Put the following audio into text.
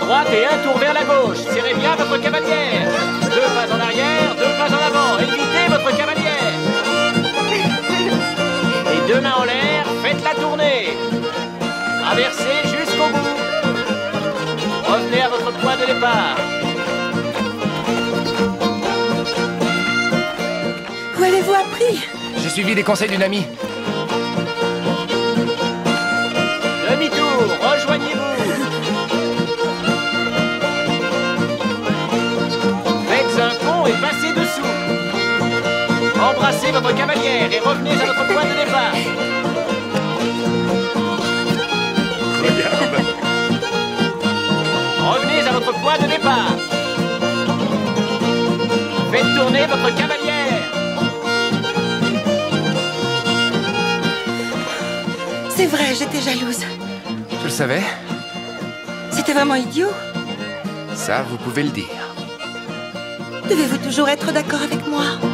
droite et un tour vers la gauche. Serrez bien votre cavalière. 2 pas en arrière, 2 pas en avant. Évitez votre cavalière. Et 2 mains en l'air, faites la tournée. Traversez jusqu'au bout. Revenez à votre point de départ. Où avez-vous appris? J'ai suivi les conseils d'une amie. Demi-tour, rejoignez-vous. Faites un pont et passez dessous. Embrassez votre cavalière et revenez à votre point de départ. Regarde. Revenez à votre point de départ. Faites tourner votre cavalière. C'est vrai, j'étais jalouse. Je le savais. C'était vraiment idiot. Ça, vous pouvez le dire. Devez-vous toujours être d'accord avec moi?